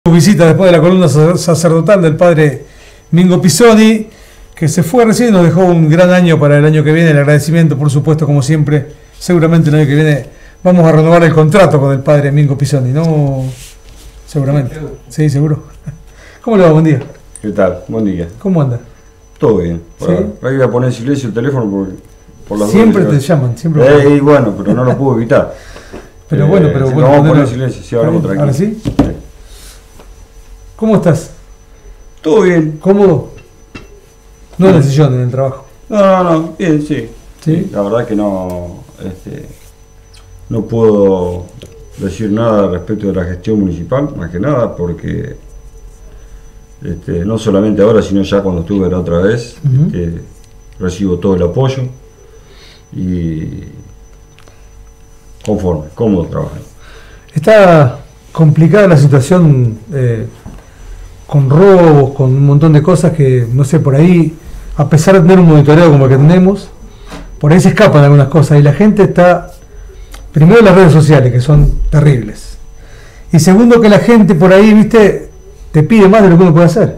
Visita después de la columna sacerdotal del padre Mingo Pisoni, que se fue recién y nos dejó un gran año para el año que viene. El agradecimiento, por supuesto, como siempre. Seguramente el año que viene vamos a renovar el contrato con el padre Mingo Pisoni, ¿no? Seguramente. Sí, seguro. ¿Cómo le va? Buen día. ¿Qué tal? Buen día. ¿Cómo anda? Todo bien. ¿Sí? Ahí voy a poner en silencio el teléfono por las siempre te llaman, siempre. Bueno, pero no lo puedo evitar. Pero bueno, pero bueno. Vamos a poner en silencio, si hablamos tranquilo. ¿Ahora sí? ¿Cómo estás? Todo bien. ¿Cómodo? No en el sillón, en el trabajo. No, bien, sí. ¿Sí? La verdad que no, no puedo decir nada respecto de la gestión municipal, más que nada, porque no solamente ahora, sino ya cuando estuve la otra vez, recibo todo el apoyo y conforme, cómodo trabajando. Está complicada la situación con robos, con un montón de cosas que, no sé, por ahí, a pesar de tener un monitoreo como el que tenemos, por ahí se escapan algunas cosas y la gente está, primero en las redes sociales, que son terribles, y segundo que la gente por ahí, viste, te pide más de lo que uno puede hacer.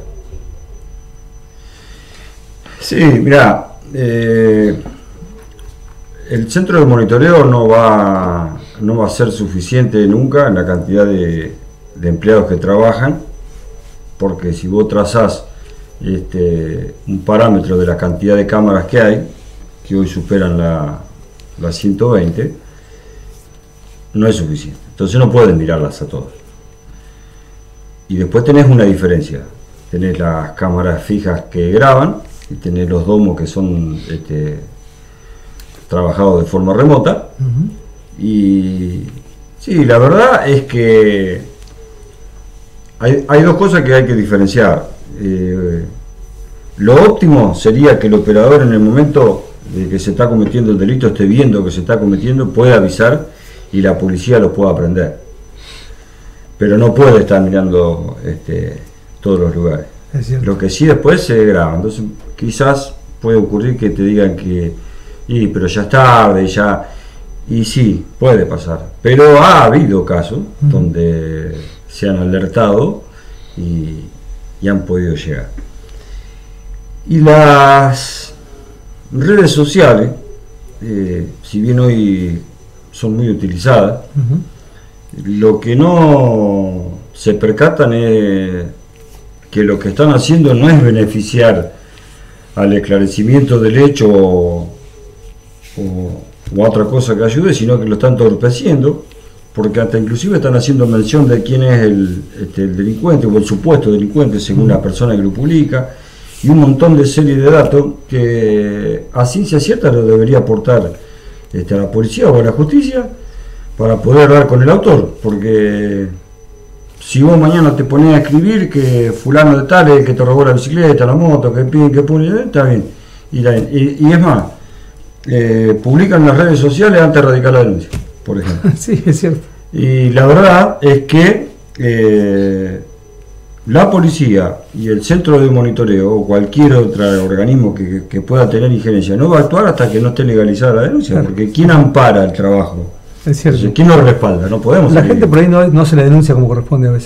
Sí, mirá, el centro de monitoreo no va a ser suficiente nunca en la cantidad de empleados que trabajan, porque si vos trazás un parámetro de la cantidad de cámaras que hay, que hoy superan las 120, no es suficiente. Entonces no pueden mirarlas a todas. Y después tenés una diferencia. Tenés las cámaras fijas que graban y tenés los domos que son trabajados de forma remota. Y sí, la verdad es que hay dos cosas que hay que diferenciar. Lo óptimo sería que el operador, en el momento de que se está cometiendo el delito, esté viendo que se está cometiendo, pueda avisar y la policía lo pueda aprender. Pero no puede estar mirando todos los lugares. Lo que sí después se graba. Entonces quizás puede ocurrir que te digan que pero ya es tarde, ya. Y sí, puede pasar. Pero ha habido casos donde se han alertado y han podido llegar. Y las redes sociales, si bien hoy son muy utilizadas, lo que no se percatan es que lo que están haciendo no es beneficiar al esclarecimiento del hecho o otra cosa que ayude, sino que lo están entorpeciendo, porque hasta inclusive están haciendo mención de quién es el delincuente o el supuesto delincuente según la persona que lo publica, y un montón de serie de datos que a ciencia cierta lo debería aportar a la policía o a la justicia para poder dar con el autor, porque si vos mañana te ponés a escribir que fulano de tal es el que te robó la bicicleta, la moto, que piden, que ponen, está bien, y es más, publican en las redes sociales antes de radicar la denuncia, por ejemplo. Sí, es cierto. Y la verdad es que la policía y el centro de monitoreo o cualquier otro organismo que pueda tener injerencia no va a actuar hasta que no esté legalizada la denuncia, claro. Porque ¿quién ampara el trabajo? Es cierto. Entonces, ¿quién lo respalda? No podemos. La gente por ahí no se le denuncia como corresponde a veces.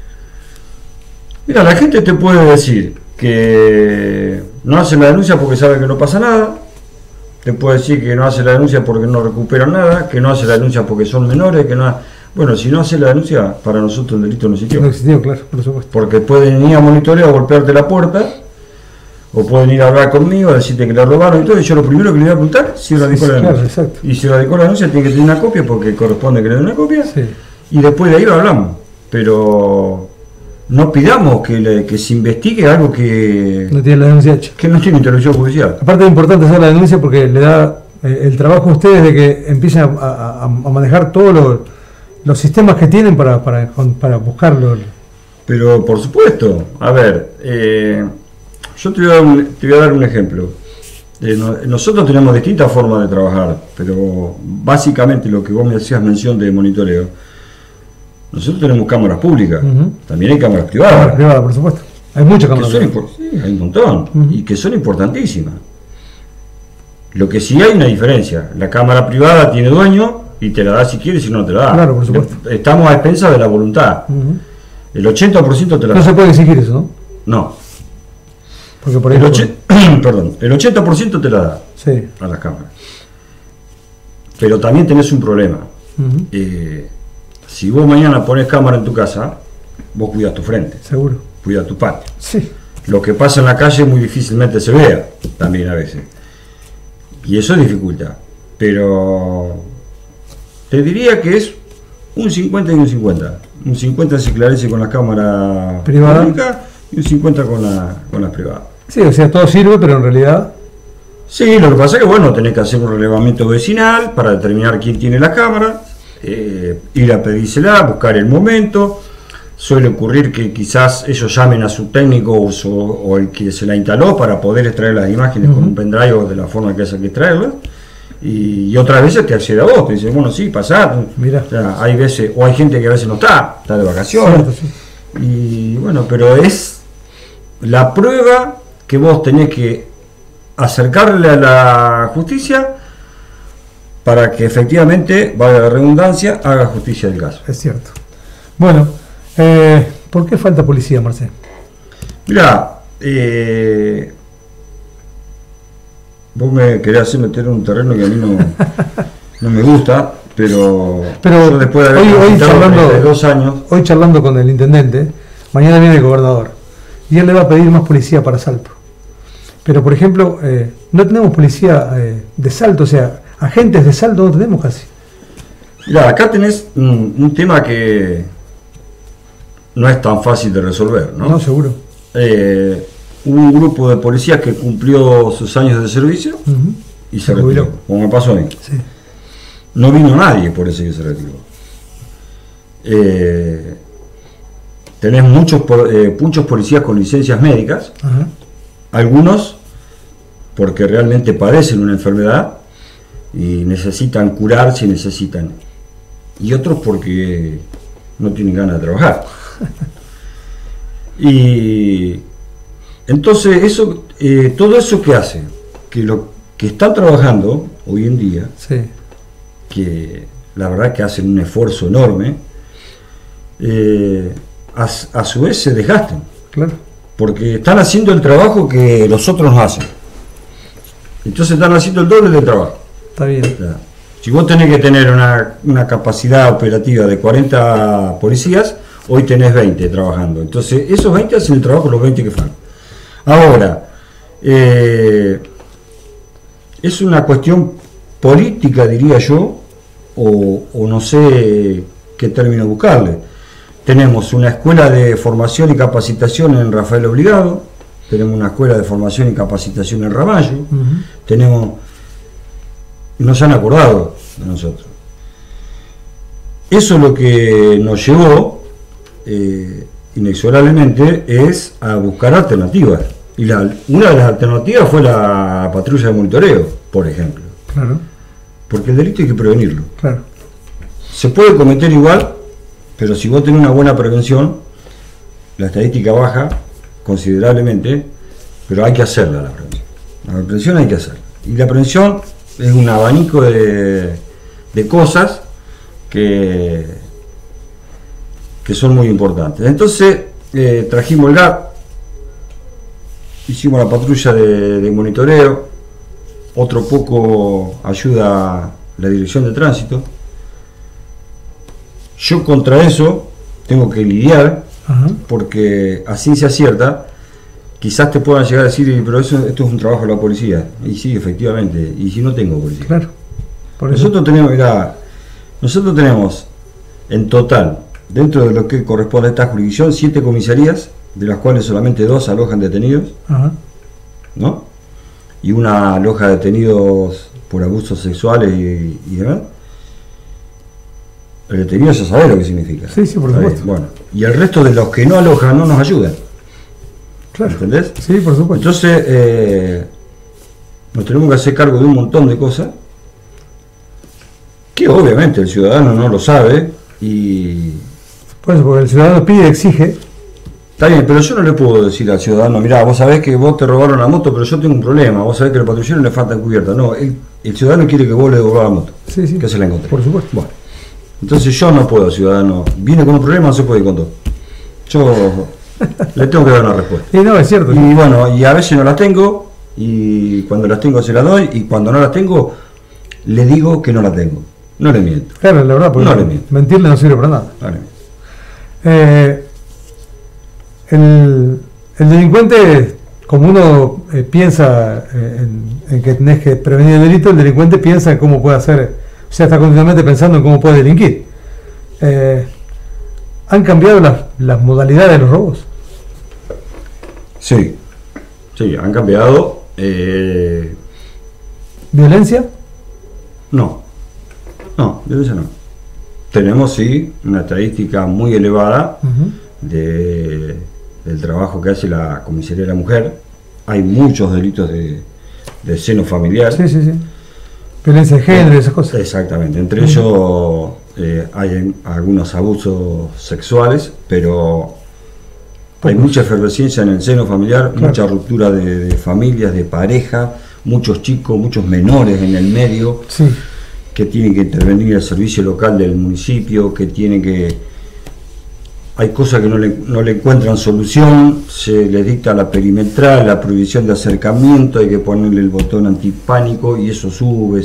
Mira, la gente te puede decir que no hace la denuncia porque sabe que no pasa nada. Te puede decir que no hace la denuncia porque no recuperan nada, que no hace la denuncia porque son menores, que no. Bueno, si no hace la denuncia, para nosotros el delito no existió. No existió, claro, por supuesto. Porque pueden ir a monitoreo a golpearte la puerta, o pueden ir a hablar conmigo, a decirte que le robaron y todo, y yo lo primero que le voy a preguntar si radicó la denuncia. Exacto. Y si radicó la denuncia tiene que tener una copia porque corresponde que le den una copia, sí. Y después de ahí lo hablamos. Pero no pidamos que se investigue algo que no tiene la denuncia hecha. Que no tiene intervención judicial. Aparte es importante hacer la denuncia porque le da el trabajo a ustedes de que empiecen a manejar todos los sistemas que tienen para buscarlo. Pero por supuesto, a ver, yo te voy a dar un ejemplo. Nosotros tenemos distintas formas de trabajar, pero básicamente lo que vos me hacías mención de monitoreo, nosotros tenemos cámaras públicas, también hay cámaras privadas. Cámaras privadas, por supuesto. Hay muchas cámaras privadas. Sí, hay un montón, y que son importantísimas. Lo que sí hay una diferencia, la cámara privada tiene dueño y te la da si quieres y si no te la da. Claro, por supuesto. Estamos a expensas de la voluntad. El 80% te la No da. se puede exigir eso, ¿no? No. Porque por ahí... Perdón, el 80% te la da Sí. a las cámaras. Pero también tenés un problema. Ujú. Si vos mañana pones cámara en tu casa, vos cuidas tu frente, Seguro. cuidas tu patio. Sí. Lo que pasa en la calle muy difícilmente se vea, también a veces. Y eso es dificultad. Pero te diría que es un 50 y un 50. Un 50 se esclarece con la cámara Privada. pública y un 50 con las privadas. Sí, o sea, todo sirve, pero en realidad... Sí, lo que pasa es que bueno, tenés que hacer un relevamiento vecinal para determinar quién tiene la cámara, ir a pedírsela, buscar el momento. Suele ocurrir que quizás ellos llamen a su técnico o el que se la instaló para poder extraer las imágenes con un pendrive o de la forma que haya que extraerlas. Y otras veces te accede a vos, te dice, bueno, sí, pasá. Mira. O sea, hay veces, o hay gente que a veces no está de vacaciones. Cierto, sí. Y bueno, pero es la prueba que vos tenés que acercarle a la justicia para que efectivamente, valga la redundancia, haga justicia del caso. Es cierto. Bueno, ¿por qué falta policía, Marcelo? Mirá, vos me querés hacer meter en un terreno que a mí no me gusta, pero yo después de haber hoy charlando, 32 años... Hoy charlando con el intendente, mañana viene el gobernador, y él le va a pedir más policía para Salto. Pero, por ejemplo, no tenemos policía de Salto, o sea, agentes de Salto no tenemos casi. Mirá, acá tenés un tema que no es tan fácil de resolver, ¿no? No, seguro. Hubo un grupo de policías que cumplió sus años de servicio Ujú. y se Se jubiló. retiró, como me pasó a mí. Sí. No vino nadie por ese que se retiró. Tenés muchos policías con licencias médicas, Ajá. algunos porque realmente padecen una enfermedad y necesitan curarse, y otros porque no tienen ganas de trabajar. Y entonces todo eso que hace que lo que están trabajando hoy en día, Sí. que la verdad que hacen un esfuerzo enorme, a su vez se desgastan, Claro. porque están haciendo el trabajo que los otros no hacen. Entonces están haciendo el doble del trabajo. Está bien. O sea, si vos tenés que tener una capacidad operativa de 40 policías, hoy tenés 20 trabajando. Entonces esos 20 hacen el trabajo los 20 que faltan. Ahora, es una cuestión política, diría yo, o no sé qué término buscarle. Tenemos una escuela de formación y capacitación en Rafael Obligado, tenemos una escuela de formación y capacitación en Ramallo, no se han acordado de nosotros. Eso lo que nos llevó inexorablemente es a buscar alternativas. Y una de las alternativas fue la patrulla de monitoreo, por ejemplo. Claro. Porque el delito hay que prevenirlo. Claro. Se puede cometer igual, pero si vos tenés una buena prevención, la estadística baja considerablemente, pero hay que hacerla la prevención. La prevención hay que hacerla. Y la prevención es un abanico de cosas que son muy importantes. Entonces trajimos el GAT, hicimos la patrulla de monitoreo, otro poco ayuda la dirección de tránsito. Yo contra eso tengo que lidiar, Ajá. porque a ciencia cierta quizás te puedan llegar a decir, pero esto es un trabajo de la policía. Y sí, efectivamente, y si no tengo policía. Claro. Por eso. Nosotros tenemos en total, dentro de lo que corresponde a esta jurisdicción, 7 comisarías, de las cuales solamente 2 alojan detenidos, Ajá. ¿no? Y una aloja detenidos por abusos sexuales y demás. El detenido ya sabe lo que significa. Sí, sí, por Está supuesto. bien, bueno, y el resto de los que no alojan no nos ayudan. Claro. ¿Entendés? Sí, por supuesto. Entonces, nos tenemos que hacer cargo de un montón de cosas que obviamente el ciudadano no lo sabe y Por eso, porque el ciudadano pide, exige. está bien, pero yo no le puedo decir al ciudadano, mirá, vos sabés que vos te robaron la moto, pero yo tengo un problema, vos sabés que al patrullero le falta cubierta. No, el ciudadano quiere que vos le devolvás la moto, Sí, sí. que se la encontré. Por supuesto. Bueno, entonces yo no puedo, ciudadano, viene con un problema, no se puede ir con todo. Yo le tengo que dar una respuesta. Y no, es cierto. Y bueno, y a veces no las tengo, y cuando las tengo se las doy, y cuando no las tengo, le digo que no las tengo. No le miento. Claro, la verdad, porque No le miento. mentirle no sirve para nada. Vale. El delincuente, como uno piensa en que tenés que prevenir el delito, el delincuente piensa en cómo puede hacer, o sea, está continuamente pensando en cómo puede delinquir. ¿Han cambiado las modalidades de los robos? Sí, han cambiado. ¿Violencia? No, violencia no. Tenemos, sí, una estadística muy elevada del trabajo que hace la Comisaría de la Mujer. Hay muchos delitos de seno familiar. Sí. Violencia de género y esas cosas. Exactamente, entre ellos hay algunos abusos sexuales, pero hay mucha efervescencia en el seno familiar, Claro. mucha ruptura de familias, de pareja, muchos chicos, muchos menores en el medio. Sí. Que tiene que intervenir el servicio local del municipio, que tiene que... Hay cosas que no le encuentran solución, se les dicta la perimetral, la prohibición de acercamiento, hay que ponerle el botón antipánico y eso sube.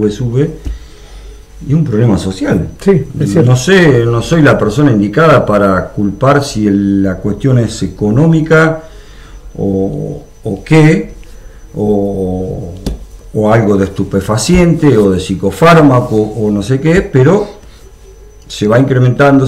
Y un problema social. Sí, es cierto. No soy la persona indicada para culpar si la cuestión es económica o qué, o algo de estupefaciente o de psicofármaco o no sé qué, pero se va incrementando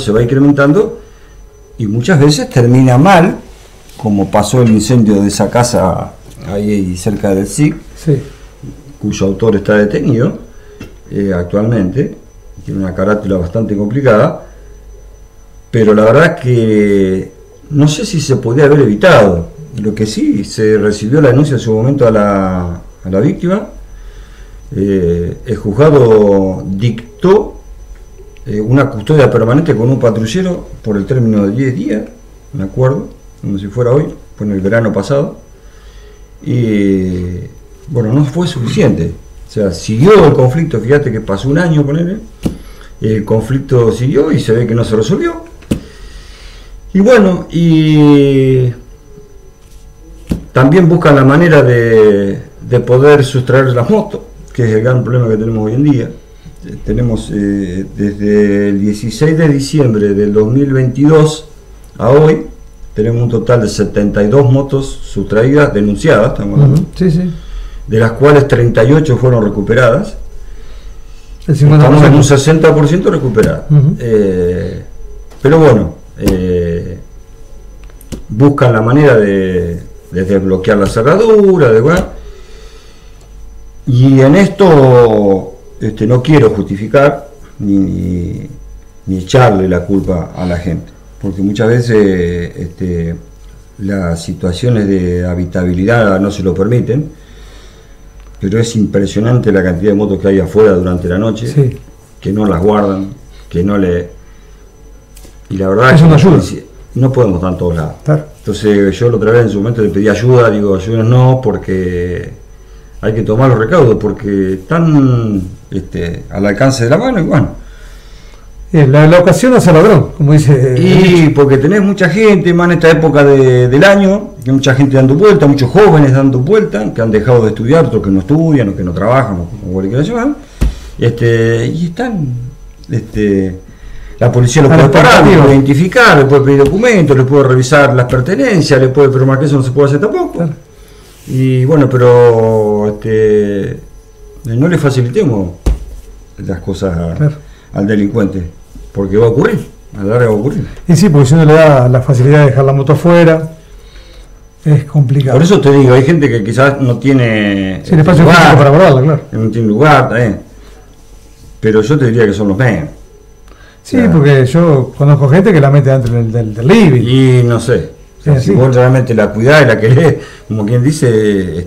y muchas veces termina mal, como pasó el incendio de esa casa ahí cerca del SIC, Sí. cuyo autor está detenido actualmente, tiene una carátula bastante complicada, pero la verdad que no sé si se podía haber evitado. Lo que sí, se recibió la denuncia en su momento a la víctima, el juzgado dictó una custodia permanente con un patrullero por el término de 10 días, me acuerdo, como si fuera hoy, fue en el verano pasado, y bueno, no fue suficiente, o sea, siguió el conflicto, fíjate que pasó un año, ponele, el conflicto siguió y se ve que no se resolvió, y bueno, y también buscan la manera de poder sustraer las motos, que es el gran problema que tenemos hoy en día. Tenemos desde el 16 de diciembre del 2022 a hoy, tenemos un total de 72 motos sustraídas, denunciadas, estamos hablando, Sí. de las cuales 38 fueron recuperadas. El 50%. Estamos en un 60% recuperadas. Pero bueno, buscan la manera de desbloquear la cerradura, y en esto no quiero justificar ni echarle la culpa a la gente, porque muchas veces las situaciones de habitabilidad no se lo permiten, pero es impresionante la cantidad de motos que hay afuera durante la noche, Sí. que no las guardan, que no le... Y la verdad Eso no ayuda. no podemos estar en todos lados. Claro. Entonces yo la otra vez en su momento le pedí ayuda, digo, ayúdenos no, porque hay que tomar los recaudos, porque están al alcance de la mano y bueno. La ocasión hace ladrón, como dice. Y porque tenés mucha gente, más en esta época del año, que hay mucha gente dando vuelta, muchos jóvenes dando vuelta, que han dejado de estudiar, otros que no estudian, o que no trabajan, o cualquier cosa, y están, la policía lo puede parar, lo puede identificar, le puede pedir documentos, le puede revisar las pertenencias, le puede afirmar que eso no se puede hacer tampoco. Claro. Y bueno, pero no le facilitemos las cosas Claro. al delincuente, porque va a ocurrir, a la larga va a ocurrir. Y sí, porque si uno le da la facilidad de dejar la moto afuera, es complicado. Por eso te digo, hay gente que quizás no tiene Sí, el espacio físico para guardarla, claro. no tiene lugar, pero yo te diría que son los menos. Sí, Claro. porque yo conozco gente que la mete dentro del living. Y no sé, o sea, Sí, si sí. vos realmente la cuidás y la querés, como quien dice,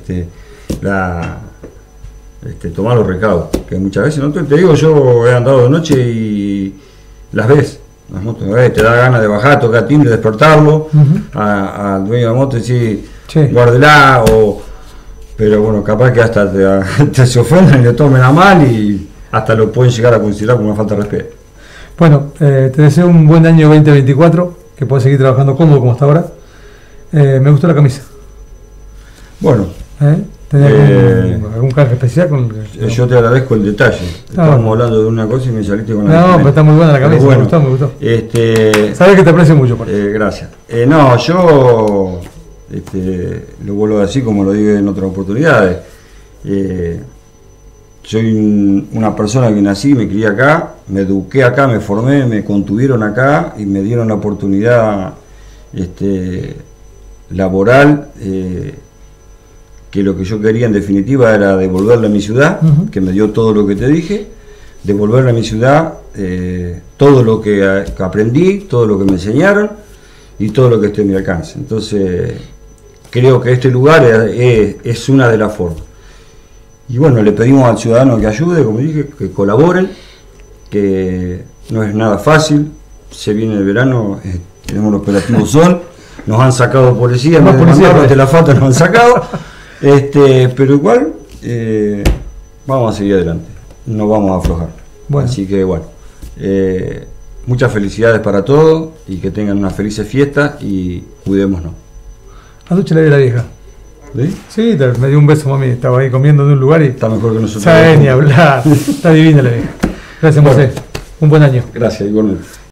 tomar los recaudos, que muchas veces, no te digo, yo he andado de noche y las ves, las motos, te da ganas de bajar, tocar timbre, despertarlo, al dueño de la moto y decir, Sí. guárdela, pero bueno, capaz que hasta te se ofendan y le tomen a mal y hasta lo pueden llegar a considerar como una falta de respeto. Bueno, te deseo un buen año 2024. que puedas seguir trabajando cómodo como hasta ahora. Me gustó la camisa. Bueno. ¿Tenés algún canje especial? Yo te agradezco el detalle. Estábamos hablando de una cosa y me saliste con la No, pero está muy buena la camisa, bueno, me gustó. Sabes que te aprecio mucho por eso. Gracias. No, yo lo vuelvo a decir como lo digo en otras oportunidades. Soy una persona que nací, me crié acá, me eduqué acá, me formé, me contuvieron acá y me dieron la oportunidad laboral, que lo que yo quería en definitiva era devolverle a mi ciudad, que me dio todo lo que te dije, devolverle a mi ciudad todo lo que aprendí, todo lo que me enseñaron y todo lo que esté en mi alcance. Entonces creo que este lugar es una de las formas. Y bueno, le pedimos al ciudadano que ayude, como dije, que colaboren, que no es nada fácil. Se viene el verano, tenemos el operativo Sol, nos han sacado policía, de la falta nos han sacado, pero igual vamos a seguir adelante, no vamos a aflojar. Bueno. Así que bueno, muchas felicidades para todos y que tengan unas felices fiestas y cuidémonos. Anoche la vi a la vieja. ¿Sí? Me dio un beso, mami. Estaba ahí comiendo en un lugar y está mejor que nosotros. Sabe ni hablar. Está divina la vieja. Gracias, José. Un buen año. Gracias, igualmente.